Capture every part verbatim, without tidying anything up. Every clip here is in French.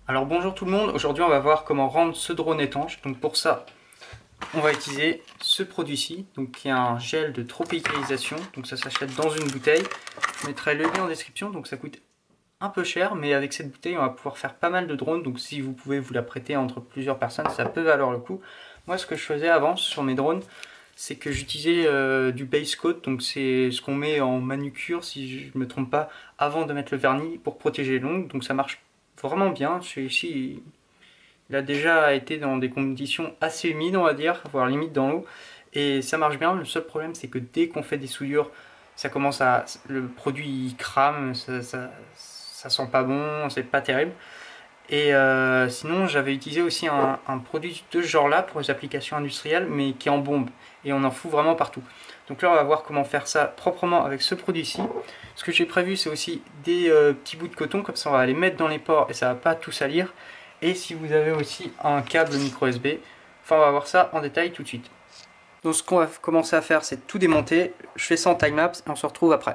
Alors bonjour tout le monde, aujourd'hui on va voir comment rendre ce drone étanche. Donc pour ça, on va utiliser ce produit-ci, donc qui est un gel de tropicalisation. Donc ça s'achète dans une bouteille. Je mettrai le lien en description, donc ça coûte un peu cher, mais avec cette bouteille on va pouvoir faire pas mal de drones. Donc si vous pouvez vous la prêter entre plusieurs personnes, ça peut valoir le coup. Moi ce que je faisais avant sur mes drones, c'est que j'utilisais euh, du base coat, donc c'est ce qu'on met en manucure, si je ne me trompe pas, avant de mettre le vernis pour protéger les ongles. Donc ça marche vraiment bien. Celui-ci, il a déjà été dans des conditions assez humides, on va dire, voire limite dans l'eau, et ça marche bien. Le seul problème, c'est que dès qu'on fait des souillures, ça commence à, le produit il crame, ça, ça, ça sent pas bon, c'est pas terrible. Et euh, sinon, j'avais utilisé aussi un, un produit de ce genre-là pour les applications industrielles, mais qui est en bombe. Et on en fout vraiment partout. Donc là, on va voir comment faire ça proprement avec ce produit-ci. Ce que j'ai prévu, c'est aussi des euh, petits bouts de coton, comme ça on va les mettre dans les pores et ça va pas tout salir. Et si vous avez aussi un câble micro U S B, enfin on va voir ça en détail tout de suite. Donc ce qu'on va commencer à faire, c'est tout démonter. Je fais ça en time-lapse et on se retrouve après.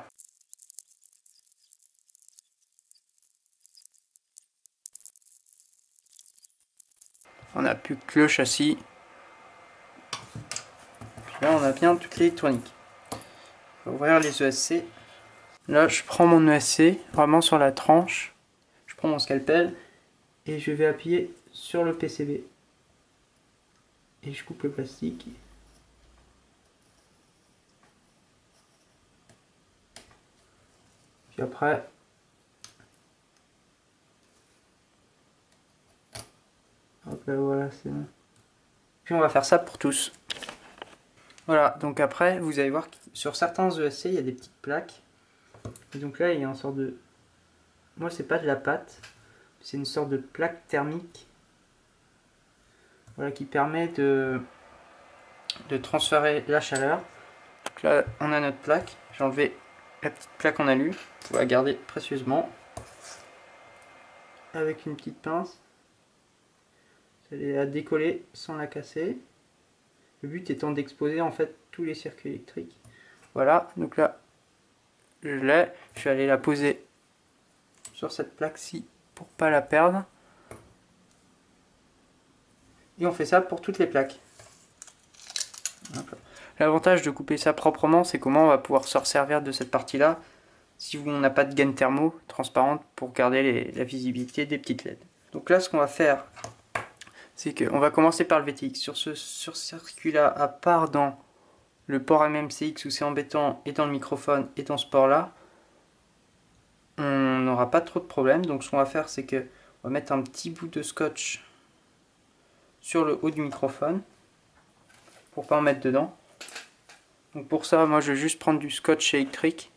On n'a plus que le châssis. Là, on a bien toute l'électronique. On va ouvrir les E S C. Là, je prends mon E S C, vraiment sur la tranche. Je prends mon scalpel et je vais appuyer sur le P C B. Et je coupe le plastique. Puis après, hop là, voilà, c'est bon. Puis on va faire ça pour tous. Voilà, donc après, vous allez voir que sur certains E S C, il y a des petites plaques. Et donc là, il y a une sorte de... Moi, c'est pas de la pâte, c'est une sorte de plaque thermique. Voilà, qui permet de, de transférer la chaleur. Donc là, on a notre plaque. J'ai enlevé la petite plaque en alu. On va la garder précieusement. Avec une petite pince. Vous allez la décoller sans la casser. Le but étant d'exposer en fait tous les circuits électriques. Voilà, donc là, je l'ai. Je vais aller la poser sur cette plaque-ci pour pas la perdre. Et on fait ça pour toutes les plaques. L'avantage de couper ça proprement, c'est comment on va pouvoir se resservir de cette partie-là si on n'a pas de gaine thermo transparente pour garder les, la visibilité des petites L E D. Donc là, ce qu'on va faire, c'est qu'on va commencer par le V T X. Sur ce, sur ce circuit-là, à part dans le port M M C X où c'est embêtant, et dans le microphone, et dans ce port-là, on n'aura pas trop de problèmes. Donc ce qu'on va faire, c'est que on va mettre un petit bout de scotch sur le haut du microphone pour pas en mettre dedans. Donc pour ça, moi je vais juste prendre du scotch électrique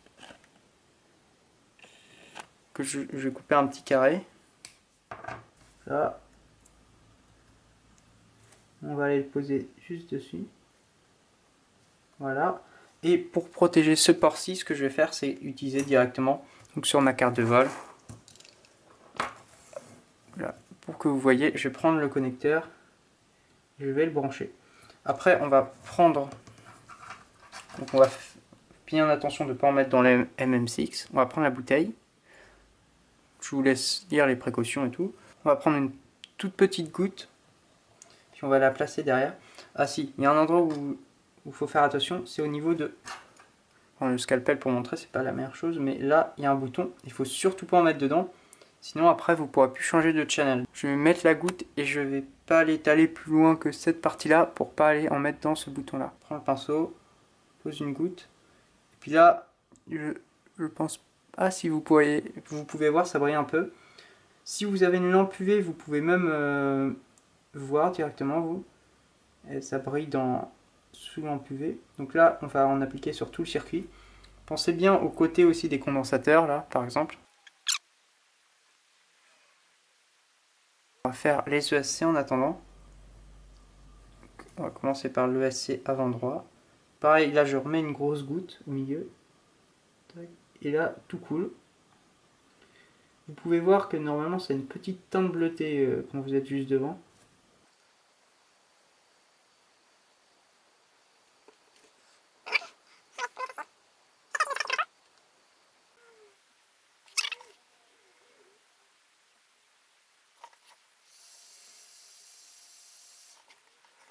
que je, je vais couper un petit carré. Là, on va aller le poser juste dessus. Voilà. Et pour protéger ce port-ci, ce que je vais faire, c'est utiliser directement donc sur ma carte de vol. Voilà. Pour que vous voyez, je vais prendre le connecteur, je vais le brancher. Après, on va prendre, donc on va bien attention de ne pas en mettre dans le M M C X. On va prendre la bouteille. Je vous laisse lire les précautions et tout. On va prendre une toute petite goutte, puis on va la placer derrière. Ah si, il y a un endroit où il faut faire attention, c'est au niveau de... Enfin, le scalpel pour montrer, c'est pas la meilleure chose, mais là, il y a un bouton, il faut surtout pas en mettre dedans, sinon après, vous pourrez plus changer de channel. Je vais mettre la goutte et je vais pas l'étaler plus loin que cette partie-là pour pas aller en mettre dans ce bouton-là. Prends le pinceau, pose une goutte, et puis là, je, je pense... Ah si, vous pouvez, vous pouvez voir, ça brille un peu. Si vous avez une lampe U V, vous pouvez même euh, voir directement, vous. Et ça brille dans, sous lampe U V. Donc là, on va en appliquer sur tout le circuit. Pensez bien aux côtés aussi des condensateurs, là, par exemple. On va faire les E S C en attendant. On va commencer par l'E S C avant droit. Pareil, là, je remets une grosse goutte au milieu. Et là, tout coule. Vous pouvez voir que normalement, c'est une petite teinte bleutée euh, quand vous êtes juste devant.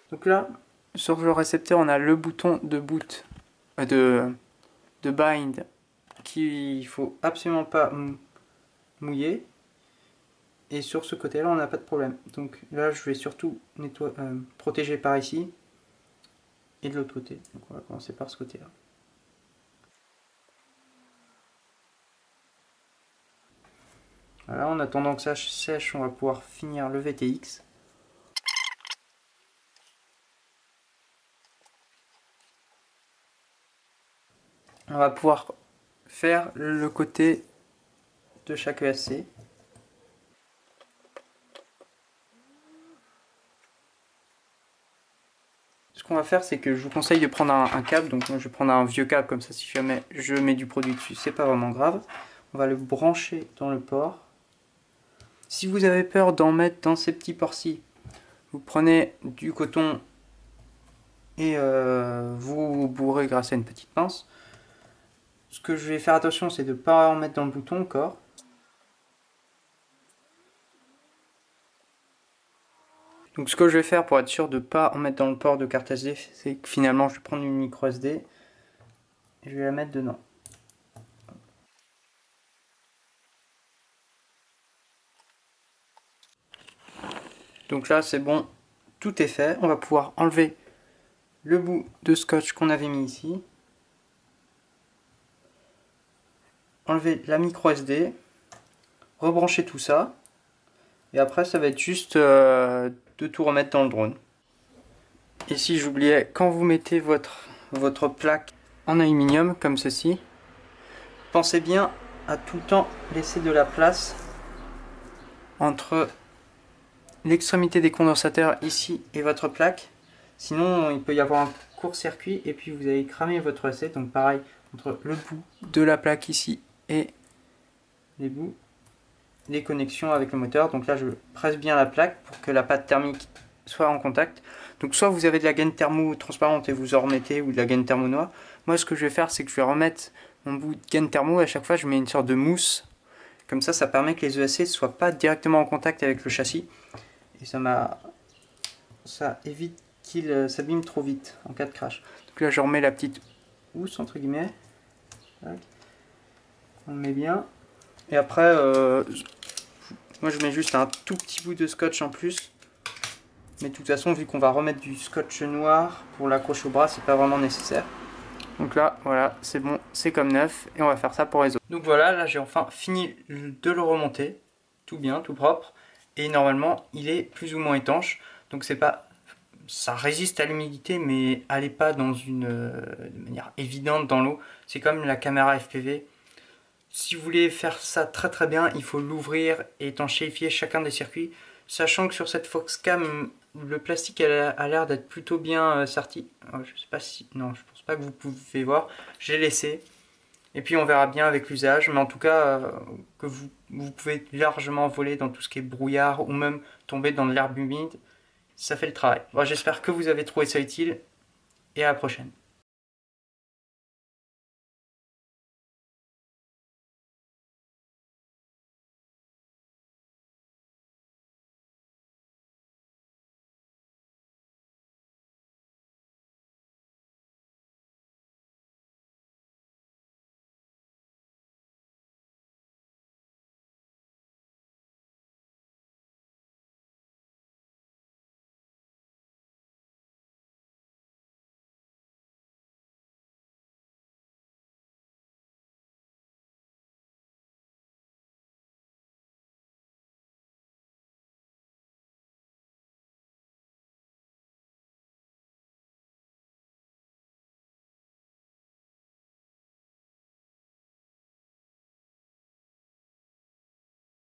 Donc là, sur le récepteur, on a le bouton de boot, euh, de, de bind, qu'il faut absolument pas mouiller. Et sur ce côté-là, on n'a pas de problème. Donc là, je vais surtout nettoyer, euh, protéger par ici et de l'autre côté. Donc on va commencer par ce côté-là. Voilà, en attendant que ça sèche, on va pouvoir finir le V T X. On va pouvoir faire le côté de chaque E S C. Ce qu'on va faire, c'est que je vous conseille de prendre un, un câble. Donc moi je vais prendre un vieux câble, comme ça si jamais je mets du produit dessus, c'est pas vraiment grave. On va le brancher dans le port. Si vous avez peur d'en mettre dans ces petits ports-ci, vous prenez du coton et euh, vous bourrez grâce à une petite pince. Ce que je vais faire attention, c'est de ne pas en mettre dans le bouton encore. Donc ce que je vais faire pour être sûr de ne pas en mettre dans le port de carte S D, c'est que finalement je vais prendre une micro S D et je vais la mettre dedans. Donc là c'est bon, tout est fait. On va pouvoir enlever le bout de scotch qu'on avait mis ici. Enlever la micro S D, rebrancher tout ça. Et après ça va être juste euh, de tout remettre dans le drone. Ici j'oubliais, quand vous mettez votre, votre plaque en aluminium comme ceci, pensez bien à tout le temps laisser de la place entre l'extrémité des condensateurs ici et votre plaque. Sinon il peut y avoir un court-circuit et puis vous allez cramer votre recette. Donc pareil, entre le bout de la plaque ici et les bouts, les connexions avec le moteur. Donc là je presse bien la plaque pour que la pâte thermique soit en contact. Donc soit vous avez de la gaine thermo transparente et vous en remettez, ou de la gaine thermo noire. Moi ce que je vais faire, c'est que je vais remettre mon bout de gaine thermo. À chaque fois je mets une sorte de mousse. Comme ça, ça permet que les E S C ne soient pas directement en contact avec le châssis. Et ça m'a, ça évite qu'il s'abîme trop vite en cas de crash. Donc là je remets la petite housse entre guillemets. On le met bien. Et après, euh, moi je mets juste un tout petit bout de scotch en plus. Mais de toute façon, vu qu'on va remettre du scotch noir pour l'accrocher au bras, c'est pas vraiment nécessaire. Donc là, voilà, c'est bon, c'est comme neuf. Et on va faire ça pour les autres. Donc voilà, là j'ai enfin fini de le remonter. Tout bien, tout propre. Et normalement, il est plus ou moins étanche. Donc c'est pas, ça résiste à l'humidité, mais allez pas dans une euh, de manière évidente dans l'eau. C'est comme la caméra F P V. Si vous voulez faire ça très très bien, il faut l'ouvrir et étanchéifier chacun des circuits. Sachant que sur cette Foxcam, le plastique a l'air d'être plutôt bien sorti. Je sais pas si... Non, je pense pas que vous pouvez voir. J'ai laissé. Et puis on verra bien avec l'usage. Mais en tout cas, euh, que vous, vous pouvez largement voler dans tout ce qui est brouillard ou même tomber dans l'herbe humide. Ça fait le travail. Bon, j'espère que vous avez trouvé ça utile. Et à la prochaine.